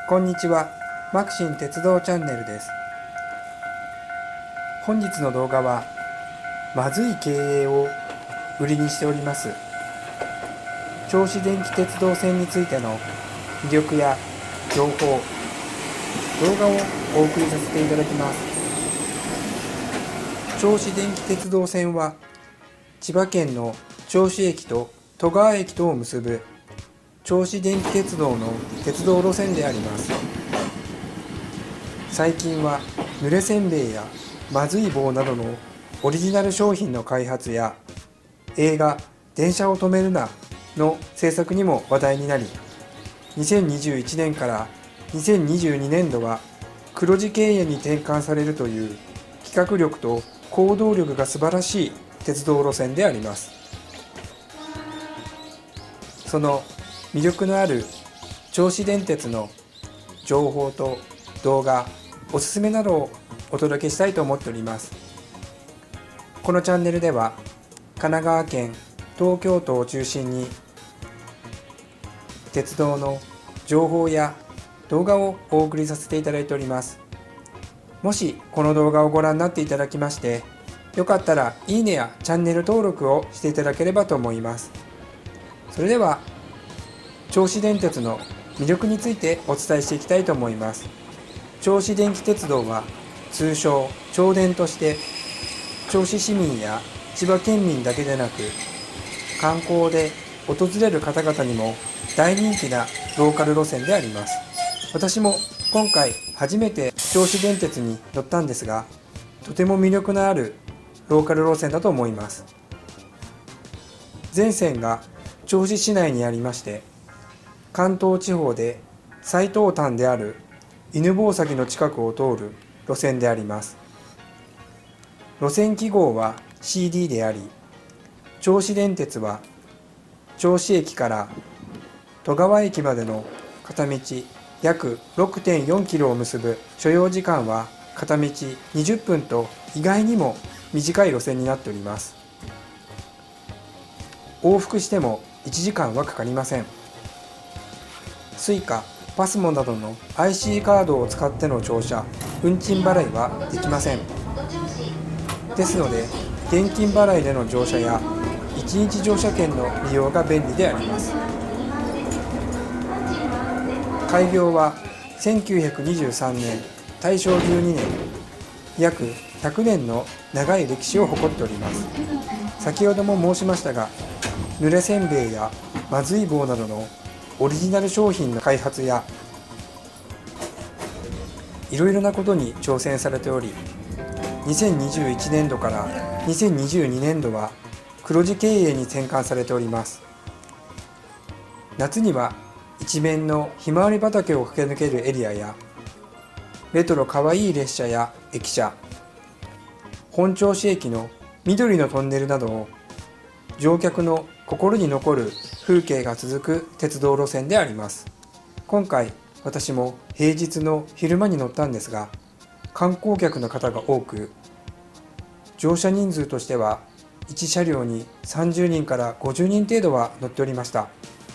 こんにちは、マクシン鉄道チャンネルです。本日の動画は、まずい経営を売りにしております銚子電気鉄道線についての魅力や情報、動画をお送りさせていただきます。銚子電気鉄道線は、千葉県の銚子駅と戸川駅とを結ぶ銚子電気鉄道の鉄道路線であります。最近は濡れせんべいやまずい棒などのオリジナル商品の開発や映画「電車を止めるな」の制作にも話題になり、2021年から2022年度は黒字経営に転換されるという企画力と行動力が素晴らしい鉄道路線であります。その魅力のある銚子電鉄の情報と動画、おすすめなどをお届けしたいと思っております。このチャンネルでは神奈川県、東京都を中心に鉄道の情報や動画をお送りさせていただいております。もしこの動画をご覧になっていただきまして、よかったらいいねやチャンネル登録をしていただければと思います。それでは銚子電鉄の魅力についてお伝えしていきたいと思います。銚子電気鉄道は通称銚電として銚子市民や千葉県民だけでなく観光で訪れる方々にも大人気なローカル路線であります。私も今回初めて銚子電鉄に乗ったんですが、とても魅力のあるローカル路線だと思います。全線が銚子市内にありまして、関東地方で最東端である犬吠埼の近くを通る路線であります。路線記号は CD であり、銚子電鉄は銚子駅から戸川駅までの片道約 6.4 キロを結ぶ所要時間は片道20分と意外にも短い路線になっております。往復しても1時間はかかりません。Suica、パスモなどの IC カードを使っての乗車、運賃払いはできません。ですので、現金払いでの乗車や1日乗車券の利用が便利であります。開業は1923年、大正12年、約100年の長い歴史を誇っております。先ほども申しましたが、濡れせんべいやまずい棒などのオリジナル商品の開発やいろいろなことに挑戦されており、2021年度から2022年度は黒字経営に転換されております。夏には一面のひまわり畑を駆け抜けるエリアやレトロかわいい列車や駅舎、本銚子駅の緑のトンネルなどを乗客の心に残る風景が続く鉄道路線であります。今回私も平日の昼間に乗ったんですが、観光客の方が多く、乗車人数としては1車両に30人から50人程度は乗っておりました。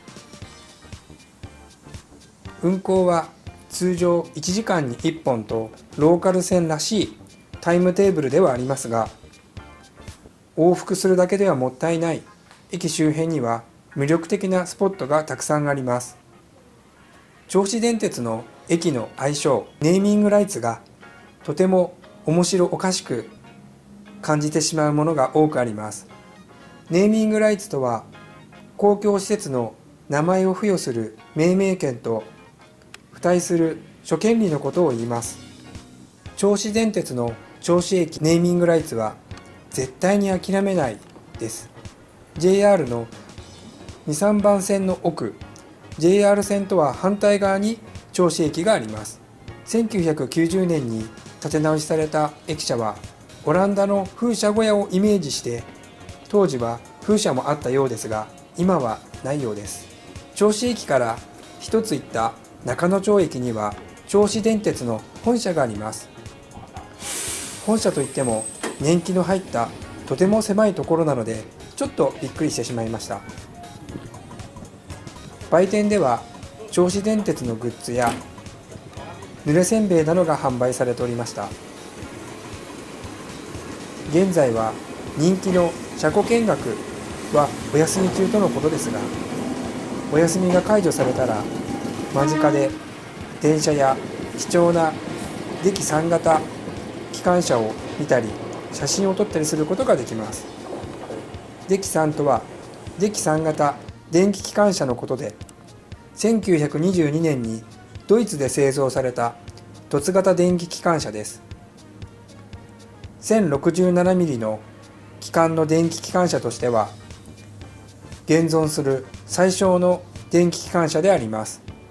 運行は通常1時間に1本とローカル線らしいタイムテーブルではありますが、往復するだけではもったいない。駅周辺には魅力的なスポットがたくさんあります。銚子電鉄の駅の愛称、ネーミングライツがとても面白おかしく感じてしまうものが多くあります。ネーミングライツとは、公共施設の名前を付与する命名権と付帯する諸権利のことを言います。銚子電鉄の銚子駅ネーミングライツは絶対に諦めないです。JR の2、3番線の奥、JR 線とは反対側に銚子駅があります。1990年に建て直しされた駅舎はオランダの風車小屋をイメージして、当時は風車もあったようですが、今はないようです。銚子駅から一つ行った中野町駅には銚子電鉄の本社があります。本社といっても年季の入ったとても狭いところなので、ちょっとびっくりしてしまいました。売店では銚子電鉄のグッズや濡れせんべいなどが販売されておりました。現在は人気の車庫見学はお休み中とのことですが、お休みが解除されたら間近で電車や貴重なデキ3型機関車を見たり写真を撮ったりすることができます。デキ3とはデキ3型電気機関車のことで、1922年にドイツで製造された凸型電気機関車です。1067ミリの機関の電気機関車としては現存する最小の電気機関車であります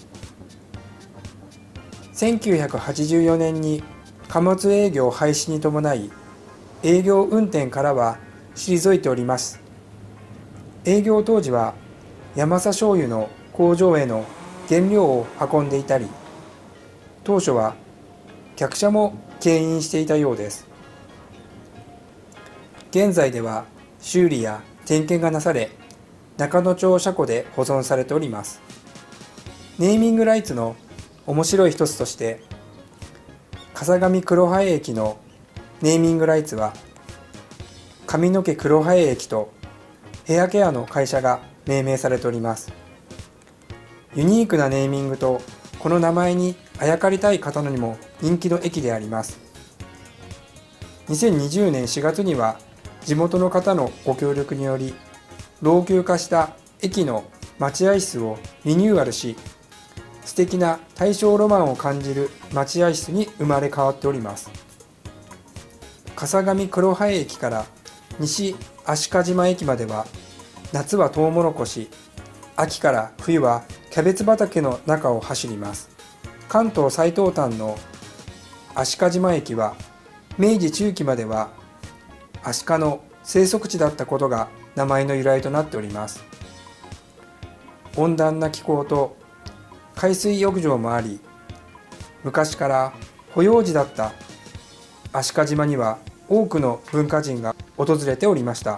。1984年に貨物営業廃止に伴い営業運転からは退いております。営業当時はヤマサ醤油の工場への原料を運んでいたり、当初は客車も牽引していたようです。現在では修理や点検がなされ、中野町車庫で保存されております。ネーミングライツの面白い一つとして、笠上黒生駅のネーミングライツは髪の毛黒生駅とヘアケアの会社が命名されております。ユニークなネーミングとこの名前にあやかりたい方にも人気の駅であります。2020年4月には地元の方のご協力により老朽化した駅の待合室をリニューアルし、素敵な大正ロマンを感じる待合室に生まれ変わっております。笠上黒生駅から西足利島駅までは夏はトウモロコシ、秋から冬はキャベツ畑の中を走ります。関東最東端の足利島駅は明治中期まではアシカの生息地だったことが名前の由来となっております。温暖な気候と海水浴場もあり、昔から保養地だった足利島には多くの文化人が訪れておりました。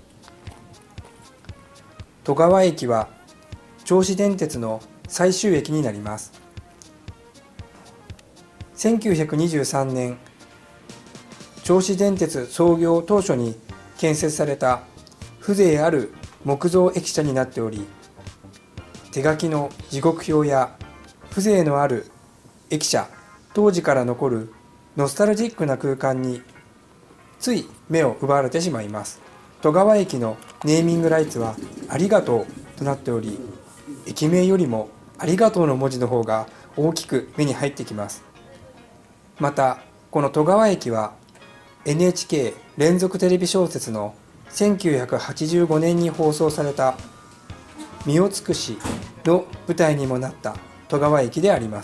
戸川駅は銚子電鉄の最終駅になります。1923年、銚子電鉄創業当初に建設された風情ある木造駅舎になっており、手書きの時刻表や風情のある駅舎、当時から残るノスタルジックな空間につい目を奪われてしまいます。戸川駅のネーミングライツはありがとうとなっており、駅名よりもありがとうの文字の方が大きく目に入ってきます。またこの戸川駅は NHK 連続テレビ小説の1985年に放送された身を尽くしの舞台にもなった戸川駅であります。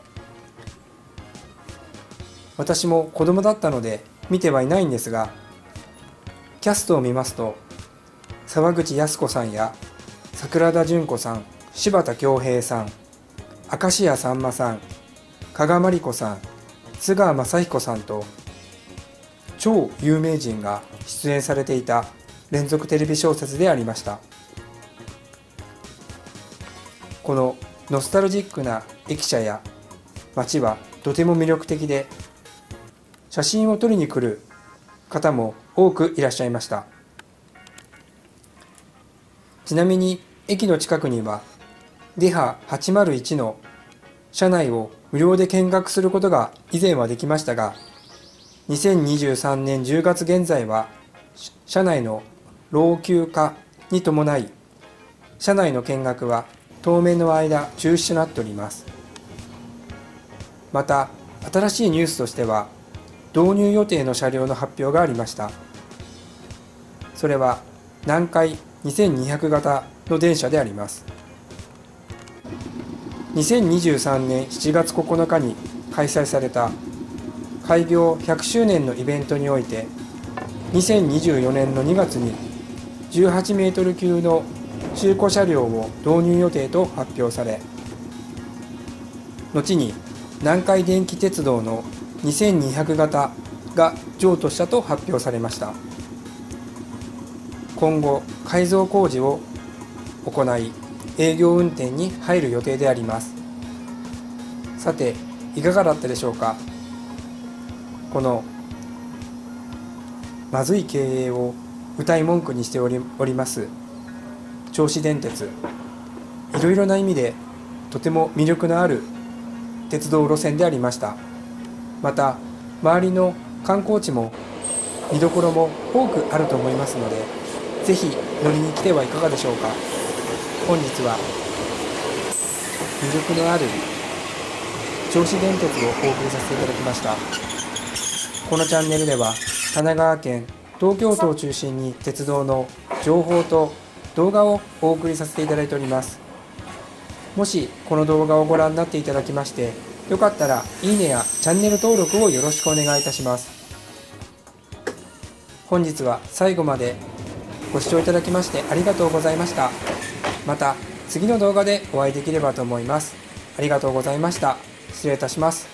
私も子供だったので見てはいないんですが、キャストを見ますと沢口靖子さんや桜田淳子さん、柴田恭平さん、明石家さんまさん、加賀まりこさん、津川雅彦さんと超有名人が出演されていた連続テレビ小説でありました。このノスタルジックな駅舎や街はとても魅力的で、写真を撮りに来る方も多くいらっしゃいました。ちなみに駅の近くにはデハ801の車内を無料で見学することが以前はできましたが、2023年10月現在は車内の老朽化に伴い車内の見学は当面の間中止となっております。また新しいニュースとしては導入予定の車両の発表がありました。それは南海2200型の電車であります。2023年7月9日に開催された開業100周年のイベントにおいて、2024年の2月に18メートル級の中古車両を導入予定と発表され、後に南海電気鉄道の2200型が譲渡したと発表されました。今後改造工事を行い営業運転に入る予定であります。さて、 いかがだったでしょうか。このまずい経営を謳い文句にしております銚子電鉄、いろいろな意味でとても魅力のある鉄道路線でありました。また周りの観光地も見どころも多くあると思いますので、ぜひ乗りに来てはいかがでしょうか。本日は魅力のある銚子電鉄をお送りさせていただきました。このチャンネルでは神奈川県、東京都を中心に鉄道の情報と動画をお送りさせていただいております。もしこの動画をご覧になっていただきまして、よかったらいいねやチャンネル登録をよろしくお願いいたします。本日は最後までご視聴いただきましてありがとうございました。また次の動画でお会いできればと思います。ありがとうございました。失礼いたします。